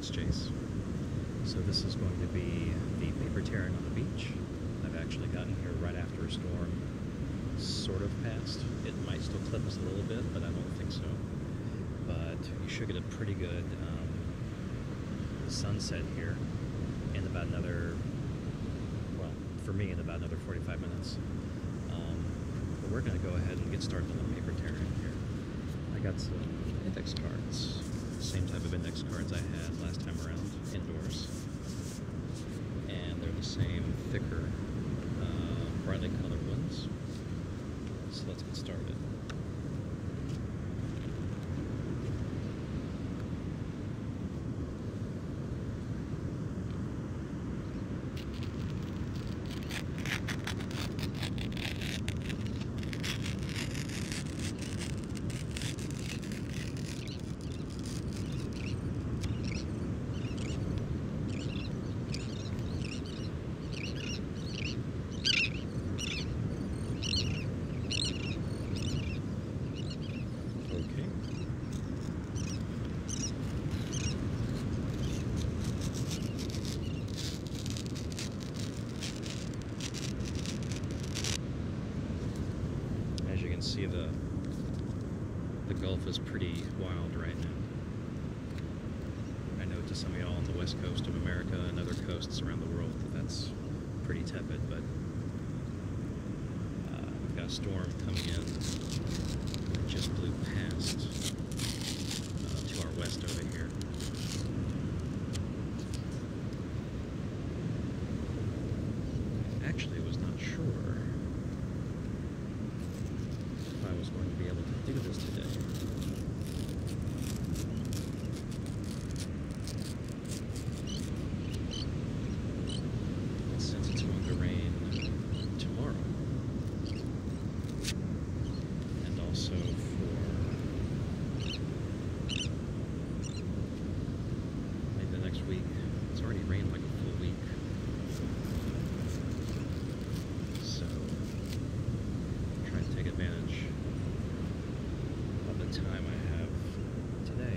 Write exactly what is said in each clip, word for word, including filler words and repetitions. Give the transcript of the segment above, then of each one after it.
Thanks, Chase. So this is going to be the paper tearing on the beach. I've actually gotten here right after a storm sort of passed. It might still clip us a little bit, but I don't think so. But you should get a pretty good um, sunset here in about another, well, for me, in about another forty-five minutes. Um, but we're going to go ahead and get started on the paper tearing here. I got some index cards, same type of index cards I had last time around, indoors. And they're the same, thicker, uh, brightly colored ones. So let's get started. See, the the Gulf is pretty wild right now. I know to some of y'all on the west coast of America and other coasts around the world that that's pretty tepid, but uh, we've got a storm coming in that just blew past uh, to our west over here. Actually, I was not sure I was going to be able to do this today. Since it's going to rain tomorrow, and also for maybe the next week. It's already rained like a full week. So try to take advantage of the time I have today.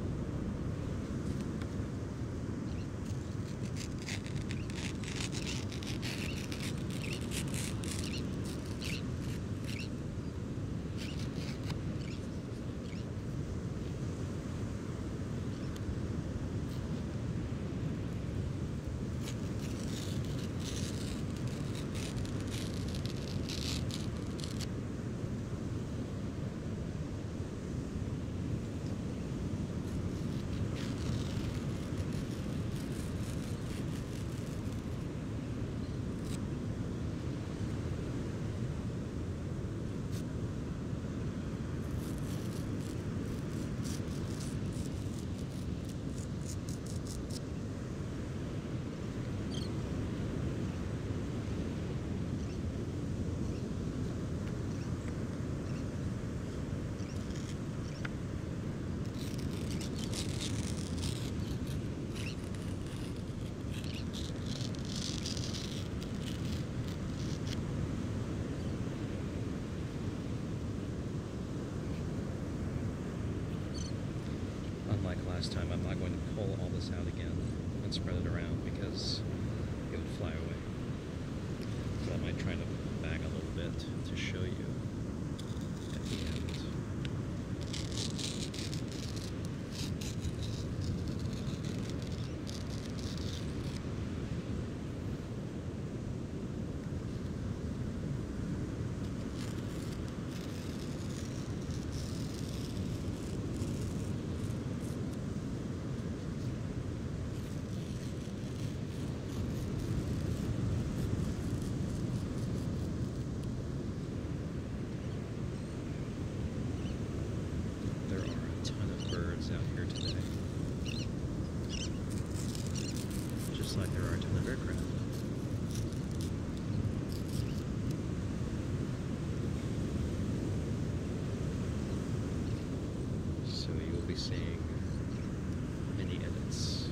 Unlike last time, I'm not going to pull all this out again and spread it around because it would fly away. So I might try to bag a little bit to show you at the end. Out here today, just like there are a ton of aircraft. So you will be seeing many edits.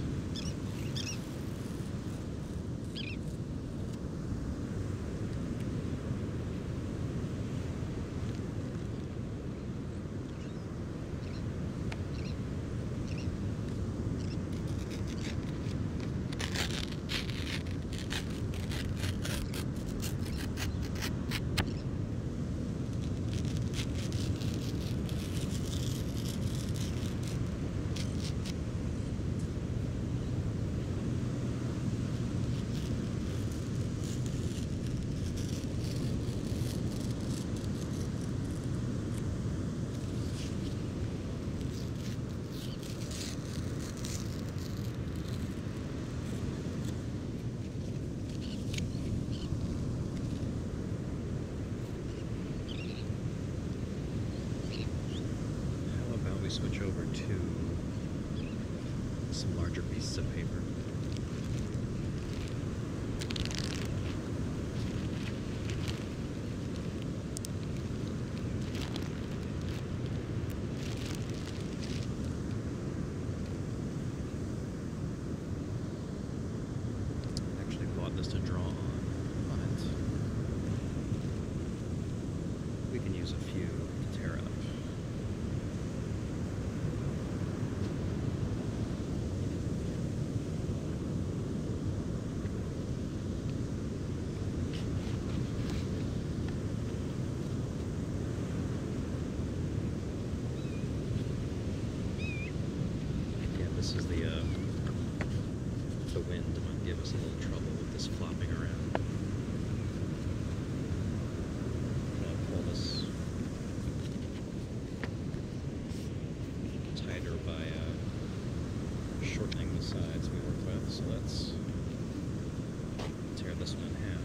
some larger pieces of paper. Actually bought this to draw on, but we can use a few to tear up. This is the, uh, the wind might give us a little trouble with this flopping around. I'll pull this tighter by uh, shortening the sides we work with, so let's tear this one in half.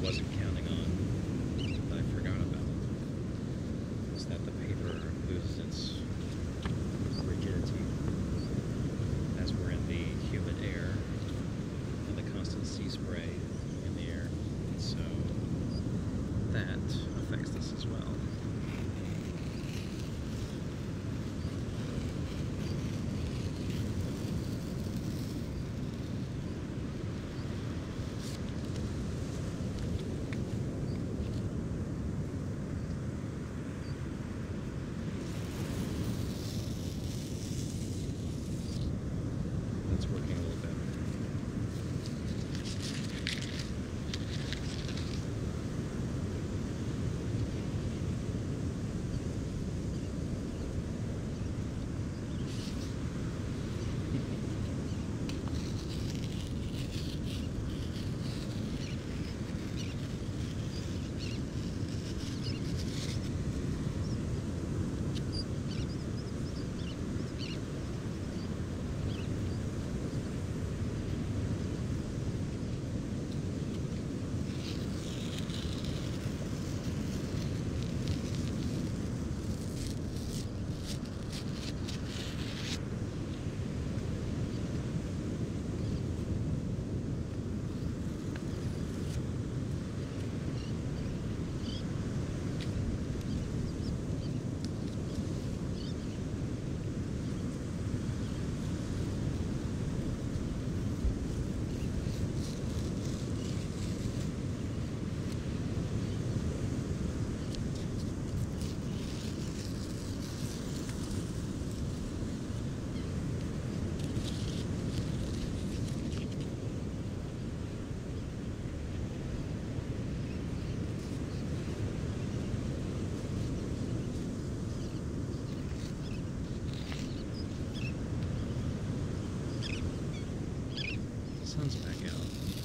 wasn't counting on, that I forgot about, is that the paper loses its rigidity as we're in the humid air and the constant sea spray in the air. And so that affects this as well. That's working a little better. Sun's back out.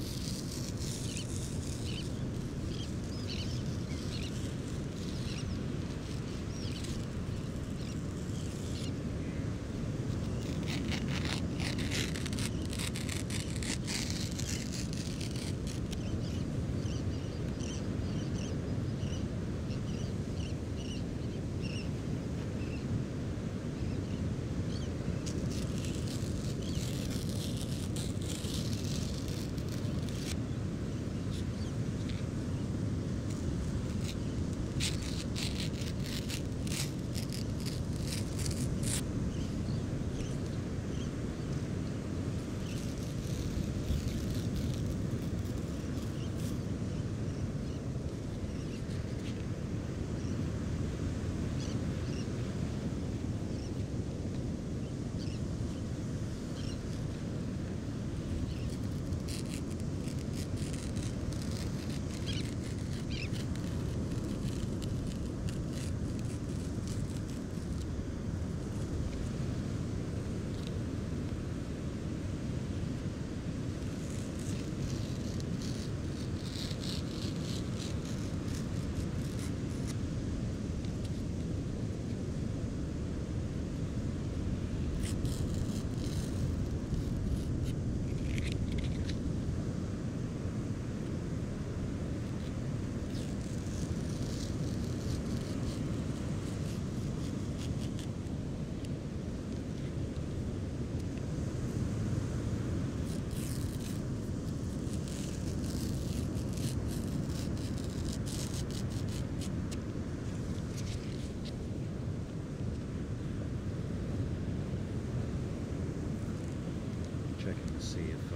Checking to see if uh,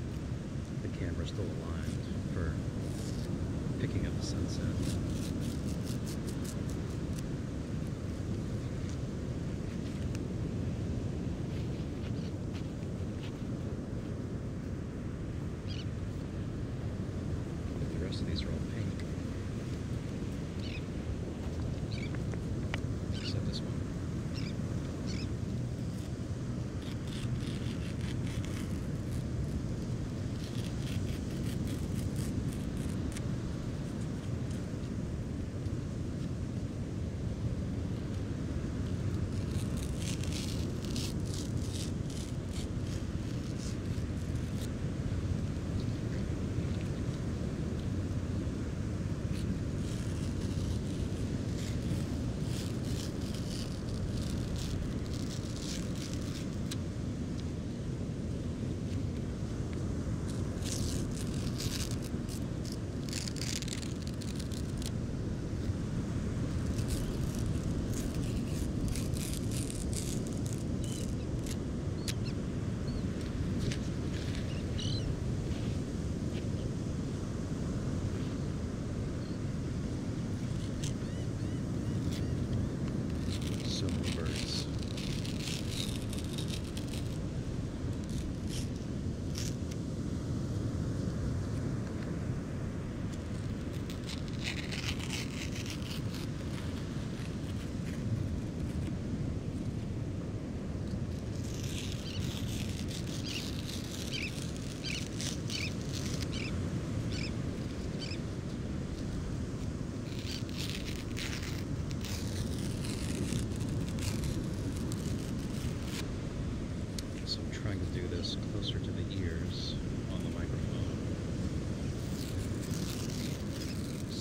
the camera's still aligned for picking up the sunset. The rest of these are all pink. Except this one.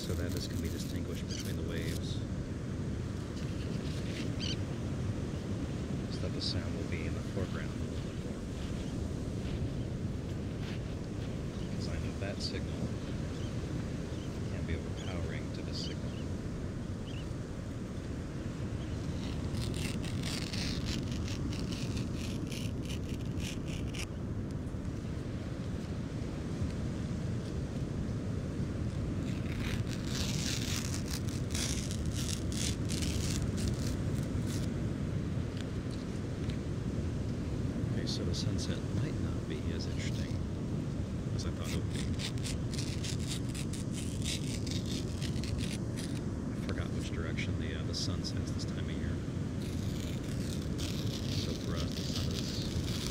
so that this can be distinguished between the waves. So that the sound will be in the foreground a little bit more. Because I know that signal can be overpowering to this signal. So the sunset might not be as interesting as I thought it would be. I forgot which direction the uh, the sun sets this time of year. So for us, the sun is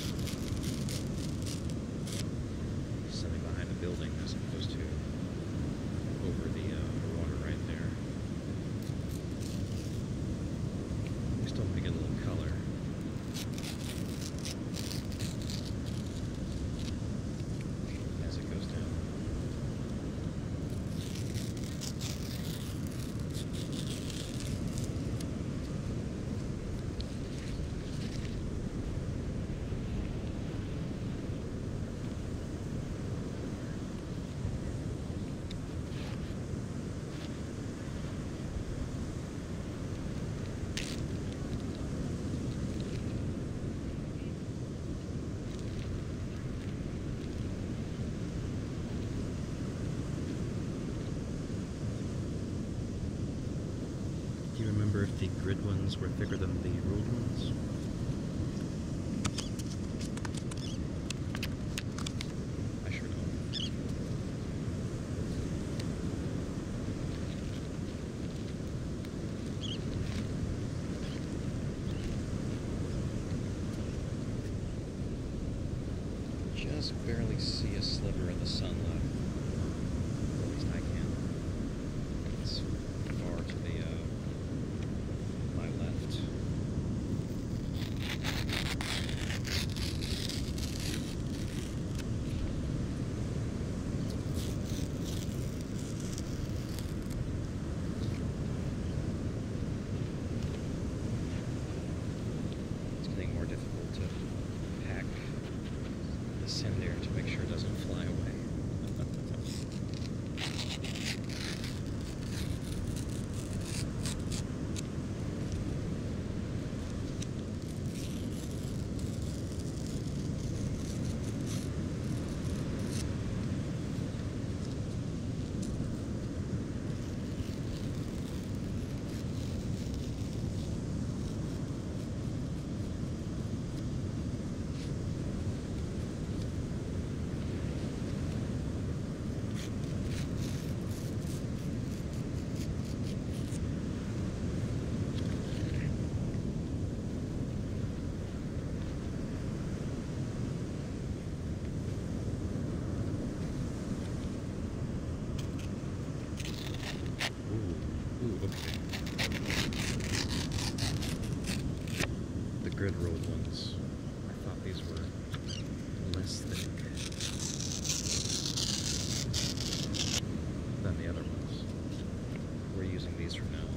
setting behind a building as opposed to over the, uh, the water right there. We still want to get a little color. Do you remember if the grid ones were thicker than the ruled ones? I sure don't. Just barely see a sliver of the sun left. Or at least I can. It's far to the uh, my left. It's getting more difficult to pack this in there to make sure it doesn't fly away. Ooh, okay. The grid rolled ones. I thought these were less thick than the other ones. We're using these from now on.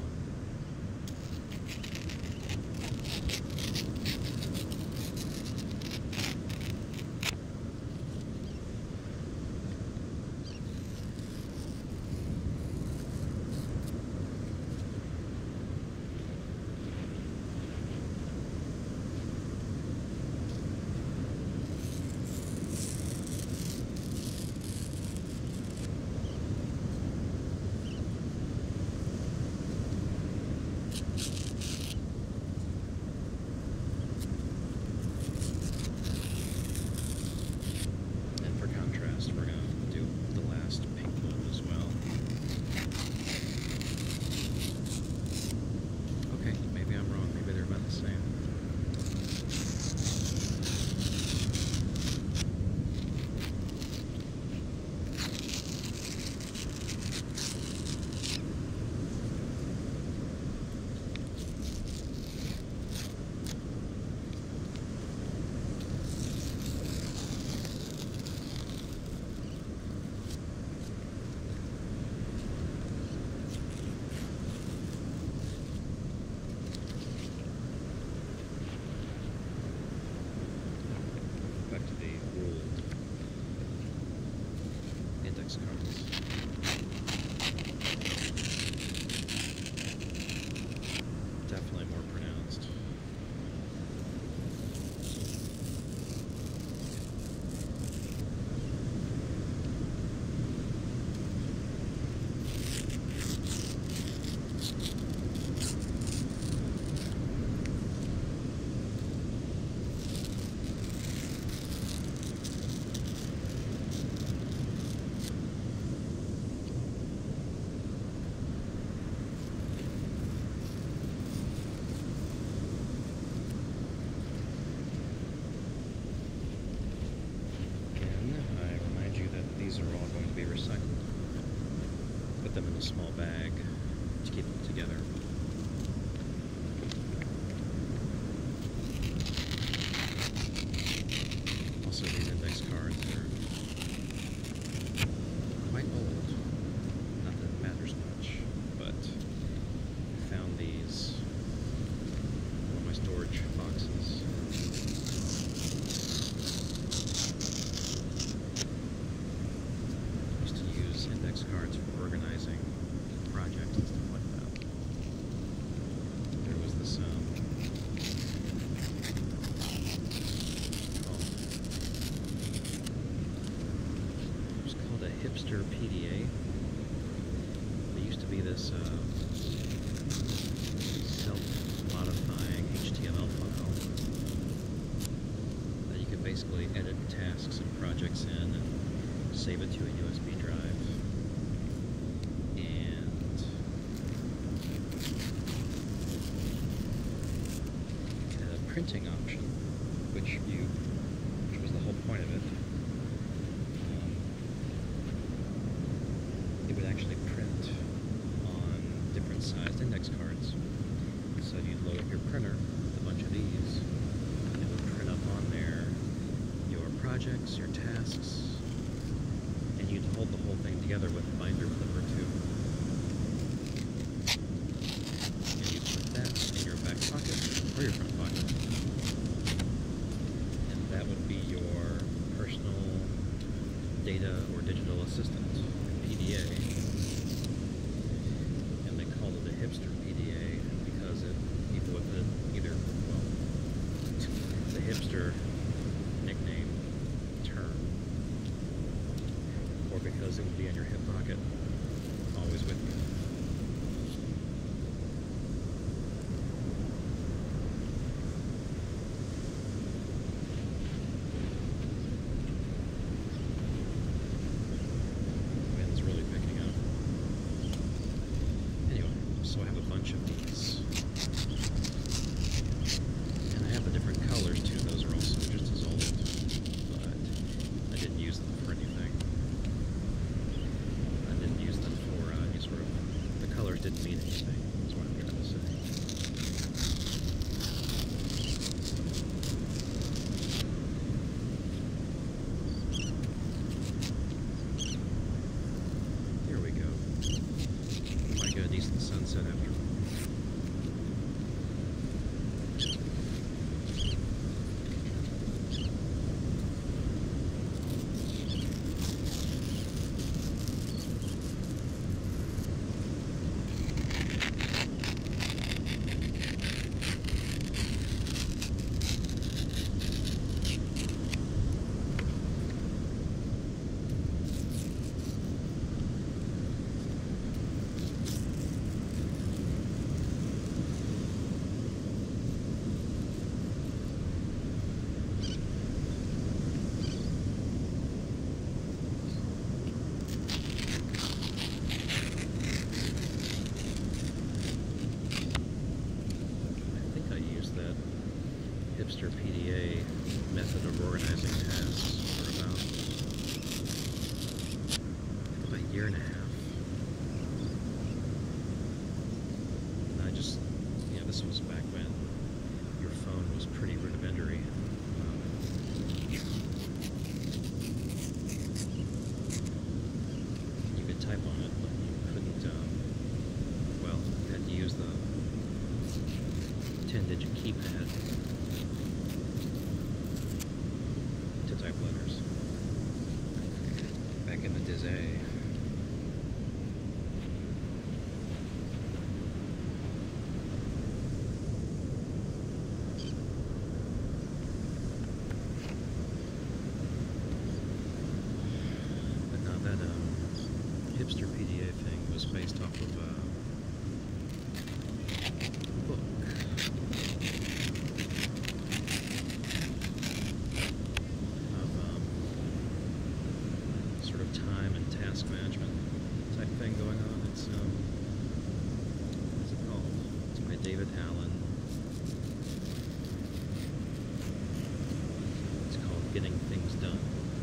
index cards. Definitely more pronounced. These are all going to be recycled. Put them in a small bag to keep them together. Also, these index cards are quite old. Not that it matters much, but I found these in one of my storage boxes. Index cards for organizing projects and stuff like that. There was this um, oh, it was called a hipster P D A. There used to be this uh, self-modifying H T M L file that you could basically edit tasks and projects in and save it to a U S B drive. Printing option, which you, which was the whole point of it. Um, it would actually print on different sized index cards. So you'd load up your printer with a bunch of these. It would print up on there your projects, your tasks, and you'd hold the whole thing together with a binder clip or two. And you put that in your back pocket or your front pocket. That would be your personal data or digital assistant, P D A. And they called it a hipster P D A because it, people with it either, well, the hipster nickname term, or because it would be in your hip pocket, always with you. So I have a bunch of these. And I have the different colors too. Those are also just as old. But I didn't use them for anything. I didn't use them for uh, any sort of... The colors didn't mean anything. That's what I'm trying to say. Here we go. Might get a decent sunset after. Hipster P D A method of organizing tasks for about, about a year and a half. And I just, you know, this was back when your phone was pretty rudimentary. Um, you could type on it, but you couldn't, um, well, you had to use the ten-digit keypad to type letters. Back in the Dizay. But no, that um, hipster P D A thing was based off of a book. Time and task management type thing going on. It's um, what's it called? It's by David Allen. It's called Getting Things Done: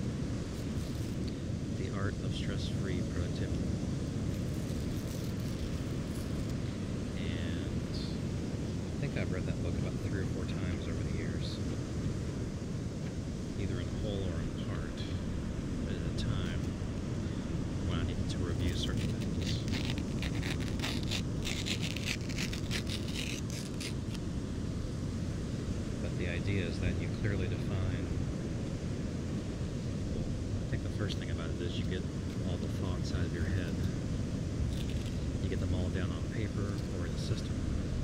The Art of Stress-Free Productivity. And I think I've read that book about three or four times over the years, either in whole or in part. But at a time, I needed to review certain things. But the idea is that you clearly define, well, I think the first thing about it is you get all the thoughts out of your head. You get them all down on paper or in a system.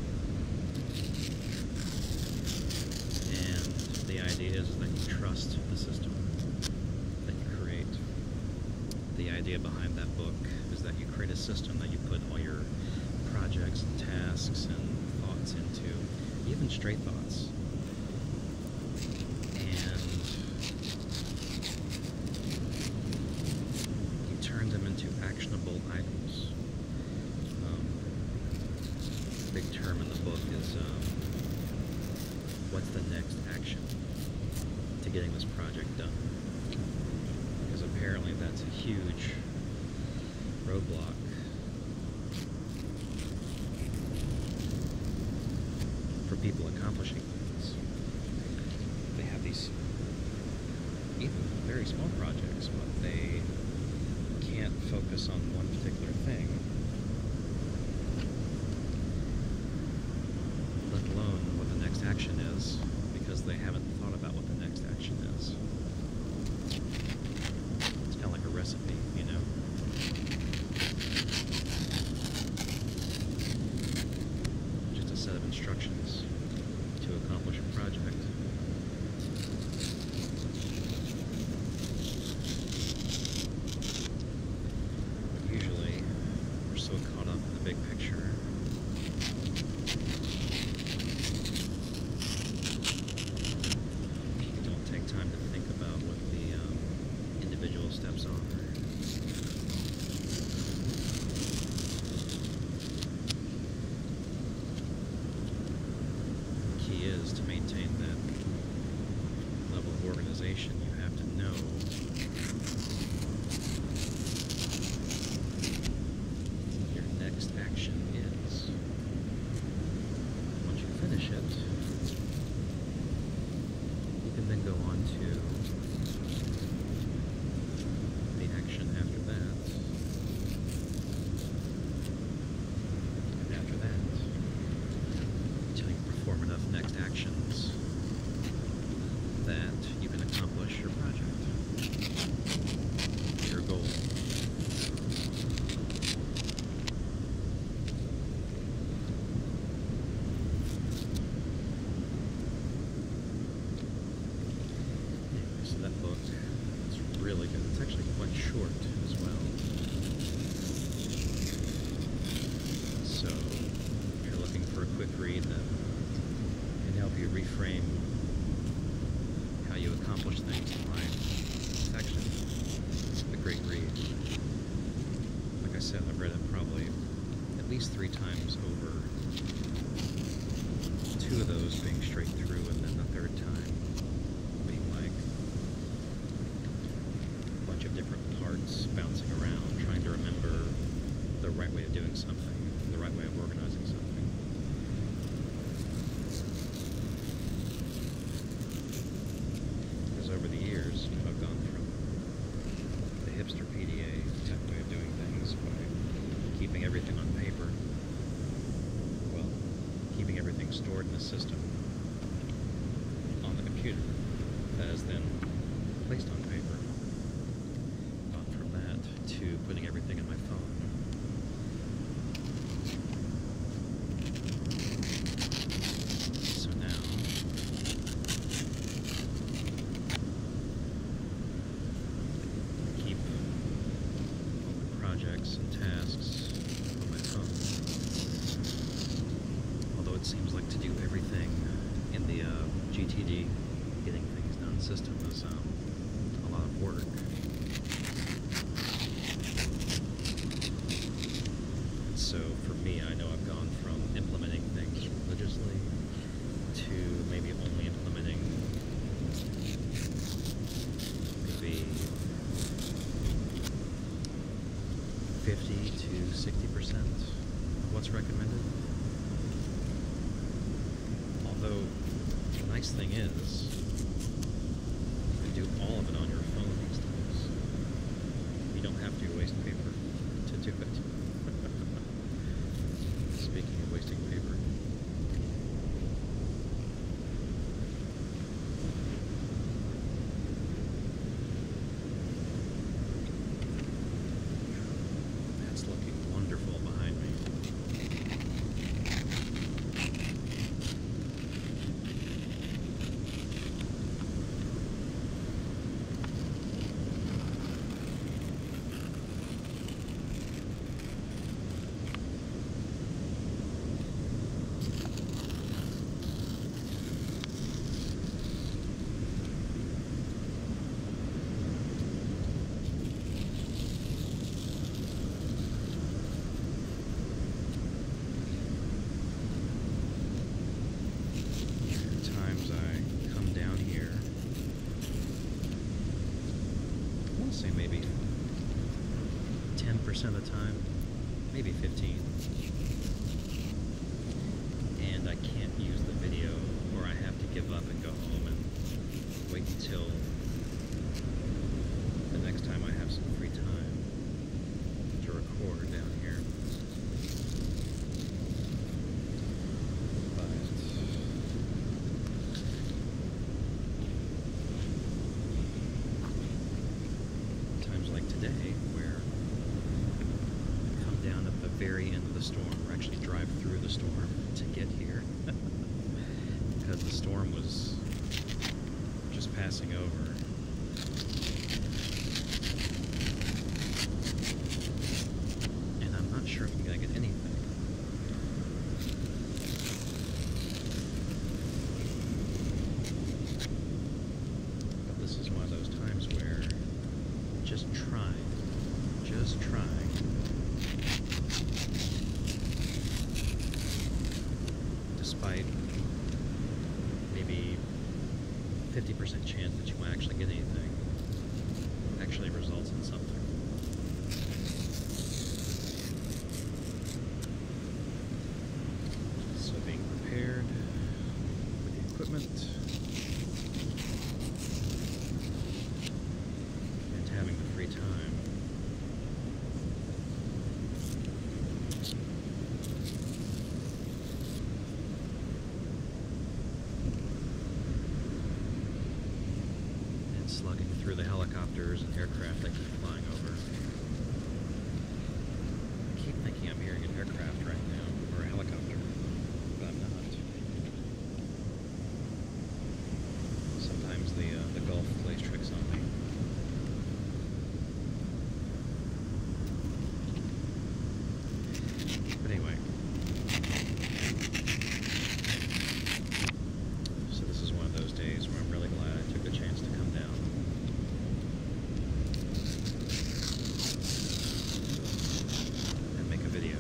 And the idea is that you trust the system that you create. The idea behind that book is that you create a system that you put all your projects and tasks and thoughts into, even straight thoughts. And you turn them into actionable items. Um, a big term in the book is um, what's the next action to getting this project done? Because apparently that's a huge roadblock for people accomplishing things. They have these even very small projects, but they can't focus on one particular thing, let alone what the next action is, because they haven't thought about what the next action is. Like a recipe, you know? Just a set of instructions to accomplish a project. But usually, we're so caught up in the big picture. You don't take time to think about what the um, individual steps are. The key is to maintain that level of organization. You have to know what your next action is. Once you finish it, you can then go on to action after that, and after that, until you perform enough next actions that you can accomplish your project, your goal. Anyway, so that book is really good. It's actually quite short as well. So, if you're looking for a quick read that can help you reframe how you accomplish things in life, it's actually a great read. Like I said, I've read it probably at least three times over. Two of those being straight through, and then the third time being like a bunch of different parts bouncing around, trying to remember the right way of doing something, the right way of organizing something. Because over the years, I've gone from the hipster P D A type way of doing things by keeping everything on paper, well, keeping everything stored in a system on the computer that is then placed on paper. Gone from that to putting everything in my phone. So now, keep open projects and tasks on my phone. Although it seems like to do everything in the uh, G T D, getting things done system is um, a lot of work. So for me, I know I've gone from implementing things religiously to maybe only implementing maybe fifty to sixty percent of what's recommended. Although the nice thing is, you can do all of it on your phone these days. You don't have to waste paper to do it. Speaking of wasting paper. That's looking wonderful behind me. Say maybe ten percent of the time, maybe fifteen. And I can't use the video, or I have to give up and go home and wait until the next time I have some free time to record down here. Today, where I come down at the very end of the storm, or actually drive through the storm to get here, because the storm was just passing over. And I'm not sure if I'm going to get anything. But this is one of those times where just try, just try. Despite maybe fifty percent chance that you won't actually get anything, actually results in something. So being prepared with the equipment, having the free time. And slugging through the helicopters and aircraft that keep flying over. I keep thinking I'm hearing an aircraft right now, or a helicopter, but I'm not. Sometimes the, uh, the Gulf plays tricks on me. But anyway, so this is one of those days where I'm really glad I took the chance to come down. And make a video.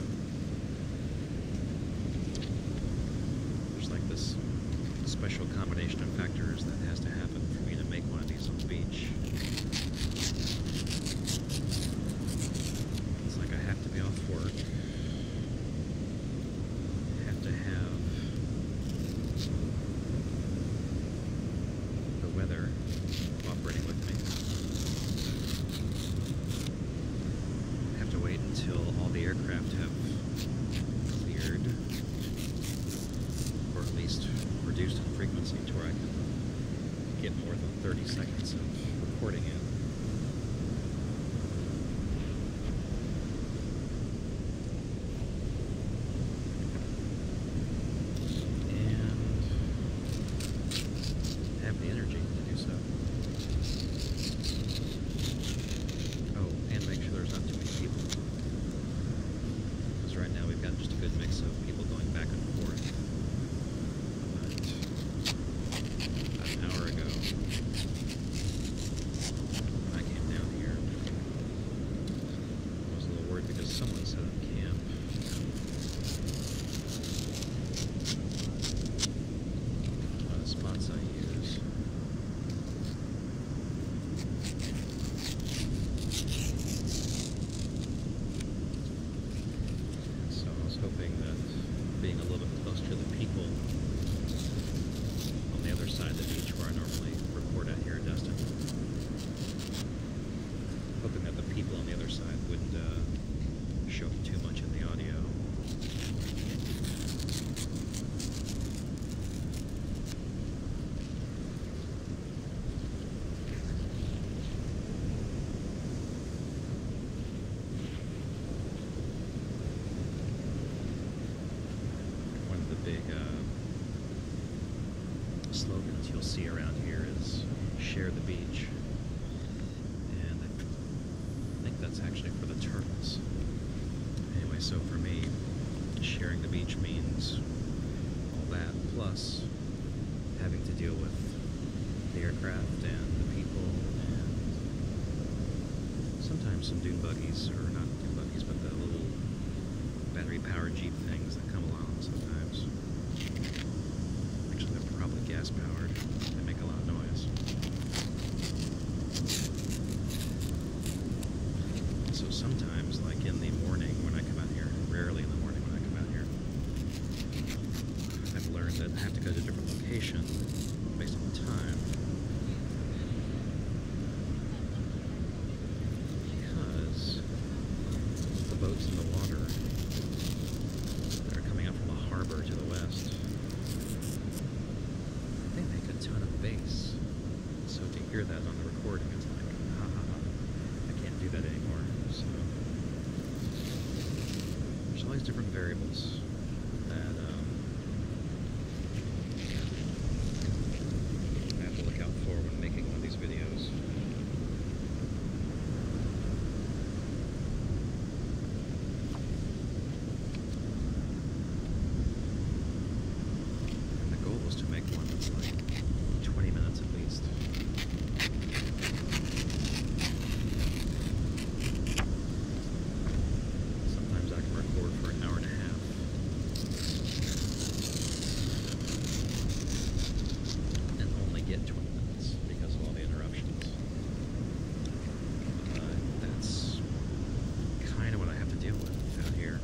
There's like this special combination of factors that has to happen for me to make one of these on the beach. It's like I have to be off work. To have the weather cooperating with me. I have to wait until all the aircraft have cleared, or at least reduced in frequency to where I can get more than thirty seconds of recording in. it's actually for the turtles. Anyway, so for me, sharing the beach means all that, plus having to deal with the aircraft and the people and sometimes some dune buggies, or not dune buggies, but the little battery-powered Jeep things that come along sometimes. Actually, they're probably gas-powered. They make a lot of noise. So sometimes, like in the morning when I come out here, rarely in the morning when I come out here, I've learned that I have to go to a different location based on the time. Because the boats in the water that are coming up from the harbor to the west, they make a ton of bass. So to hear that on the recording, it's like, ha ha ha, I can't do that anymore. So there's all these different variables that um, I have to look out for when making one of these videos. And the goal was to make one that's like twenty minutes at least. Sometimes I can record for an hour and a half. And only get twenty minutes because of all the interruptions. But that's kind of what I have to deal with out here.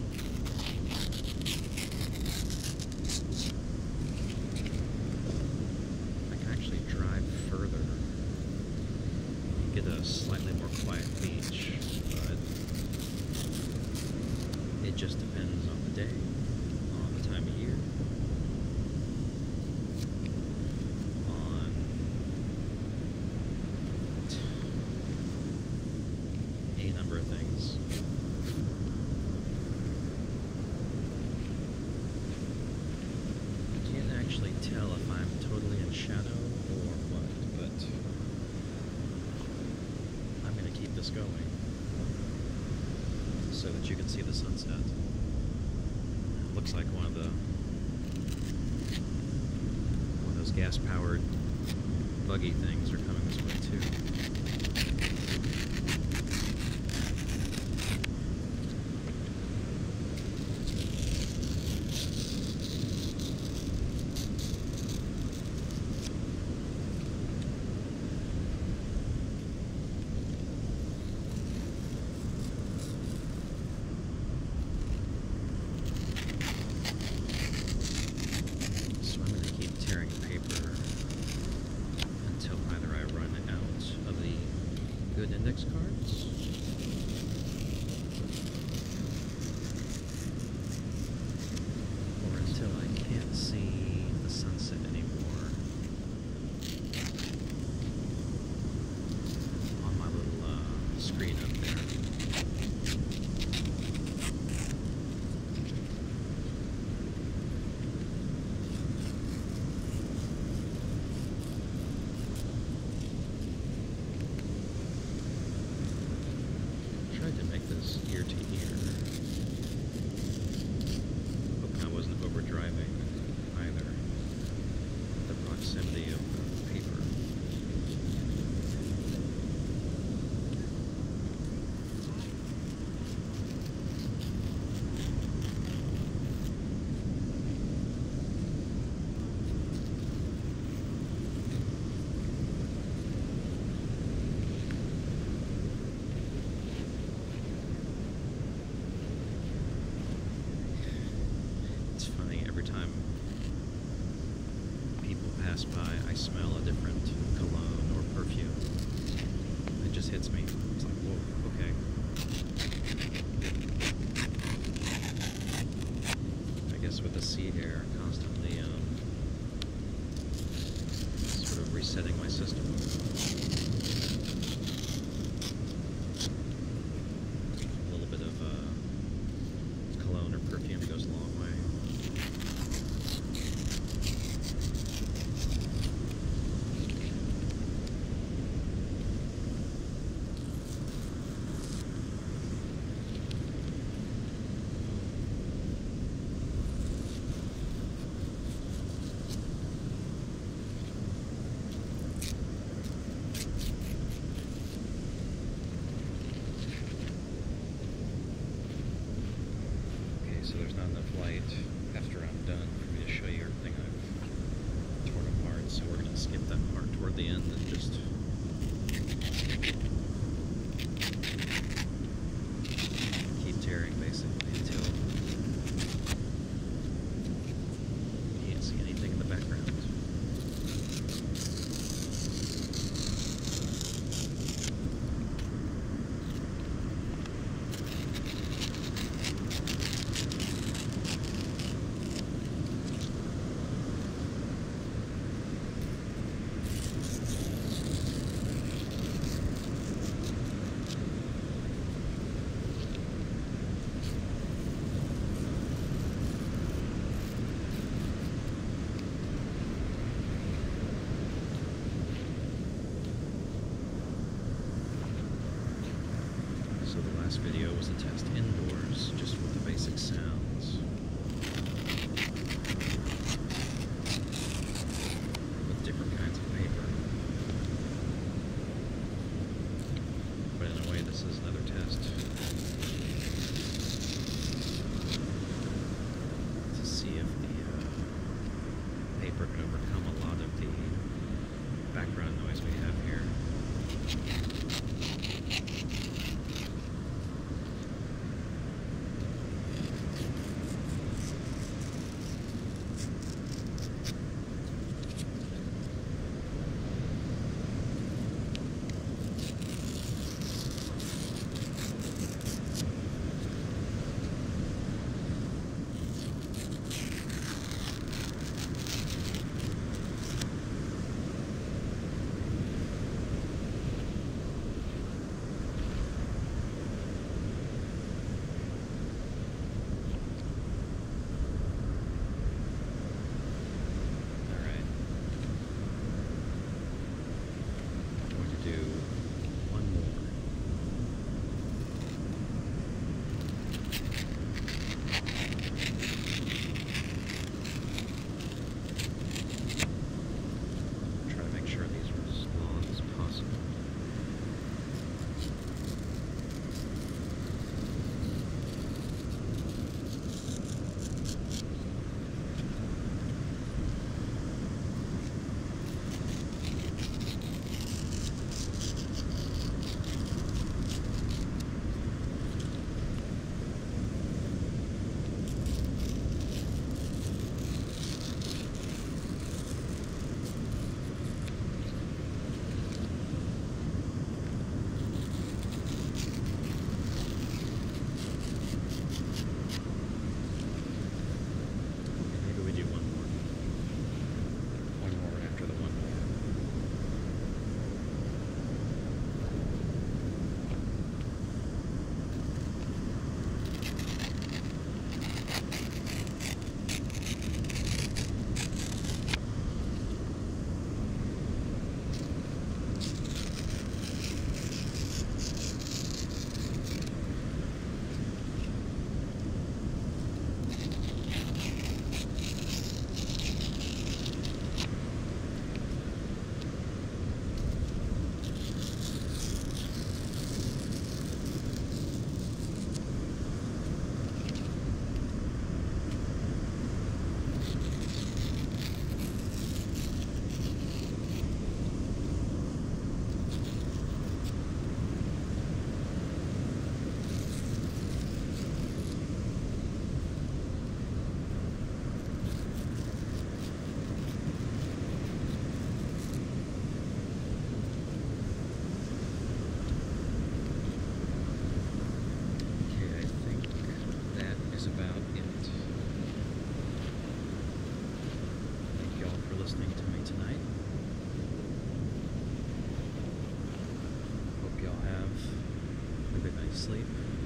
I can actually drive further and get a slightly more quiet beach, but it just depends on the day, on the time of year, on a number of things. I can't actually tell if I'm totally in shadow or what, but I'm going to keep this going so that you can see the sunset. It looks like one of the one of those gas-powered buggy things are coming this way too. So I'm going to keep tearing paper until either I run out of the good index cards, or until I can't see the sunset anymore on my little uh, screen up there. Tried to make this ear to ear. Hoping I wasn't over driving either. The proximity of the paper. It's funny, every time people pass by, I smell a different cologne or perfume. It just hits me. It's like, whoa, okay. I guess with the sea air constantly um, sort of resetting my system. A little bit of uh, cologne or perfume goes a long way. enough light after I'm done for me to show you everything I've torn apart, so we're going to skip that part toward the end and just keep tearing basically until you can't see anything in the background. So the last video was a test indoors, just with the basic sounds. With different kinds of paper. But in a way, this is another test to see if the uh, paper can overcome a lot of the background noise we have here. Listening to me tonight. Hope y'all have a good night's sleep.